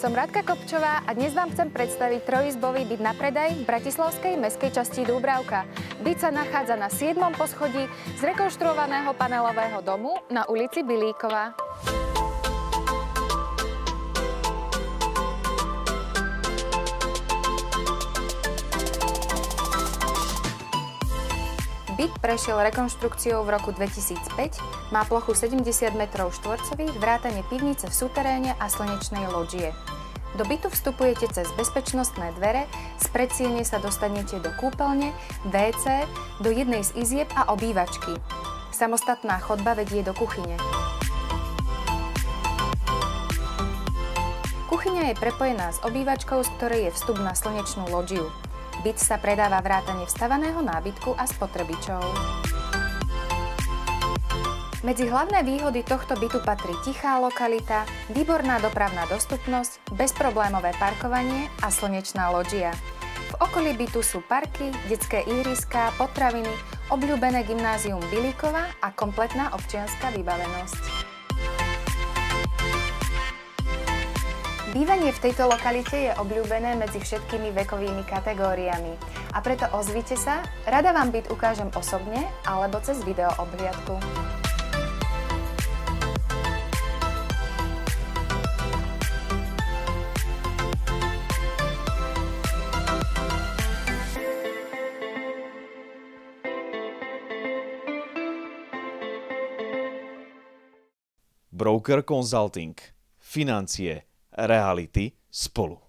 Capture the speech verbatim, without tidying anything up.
Som Radka Kopčová a dnes vám chcem predstaviť trojizbový byt na predaj v bratislavskej mestskej časti Dúbravka. Byt sa nachádza na siedmom poschodí z rekonštruovaného panelového domu na ulici Bilíková. Byt prešiel rekonštrukciou v roku dvetisícpäť, má plochu sedemdesiat metrov štvorcových, vrátane pivnice v súteréne a slnečnej lóžie. Do bytu vstupujete cez bezpečnostné dvere, z predsiene sa dostanete do kúpeľne, vé cé, do jednej z izieb a obývačky. Samostatná chodba vedie do kuchyne. Kuchyňa je prepojená s obývačkou, z ktorej je vstup na slnečnú lóžiu. Byt sa predáva vrátane vstavaného nábytku a spotrebičov. Medzi hlavné výhody tohto bytu patrí tichá lokalita, výborná dopravná dostupnosť, bezproblémové parkovanie a slnečná lóžia. V okolí bytu sú parky, detské ihriská, potraviny, obľúbené gymnázium Bilíkova a kompletná občianska vybavenosť. Bývanie v tejto lokalite je obľúbené medzi všetkými vekovými kategóriami a preto ozvite sa, rada vám byt ukážem osobne alebo cez video obhliadku. Broker Consulting. Financie, reality spolu.